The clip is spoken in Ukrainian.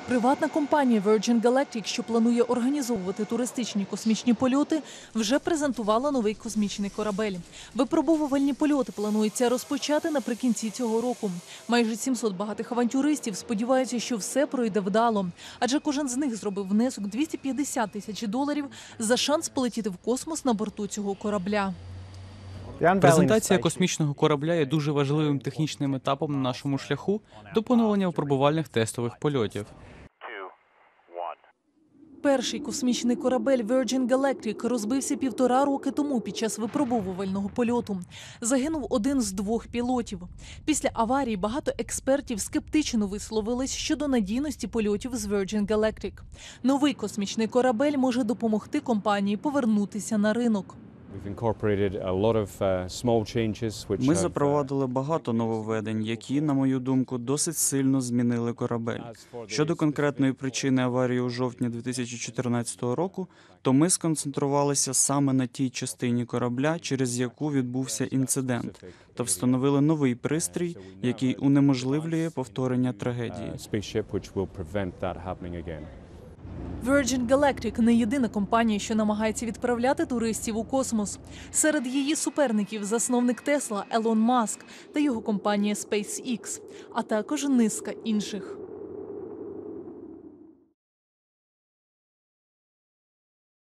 Приватна компанія Virgin Galactic, що планує організовувати туристичні космічні польоти, вже презентувала новий космічний корабель. Випробовувальні польоти планується розпочати наприкінці цього року. Майже 700 багатих авантюристів сподіваються, що все пройде вдало. Адже кожен з них зробив внесок $250 тисяч за шанс полетіти в космос на борту цього корабля. Презентація космічного корабля є дуже важливим технічним етапом на нашому шляху до поновлення випробувальних тестових польотів. Перший космічний корабель Virgin Galactic розбився 1,5 роки тому під час випробовувального польоту. Загинув один з 2 пілотів. Після аварії багато експертів скептично висловились щодо надійності польотів з Virgin Galactic. Новий космічний корабель може допомогти компанії повернутися на ринок. Ми запровадили багато нововведень, які, на мою думку, досить сильно змінили корабель. Щодо конкретної причини аварії у жовтні 2014 року, то ми сконцентрувалися саме на тій частині корабля, через яку відбувся інцидент, та встановили новий пристрій, який унеможливлює повторення трагедії. Virgin Galactic – не єдина компанія, що намагається відправляти туристів у космос. Серед її суперників – засновник Тесла Елон Маск та його компанія SpaceX, а також низка інших.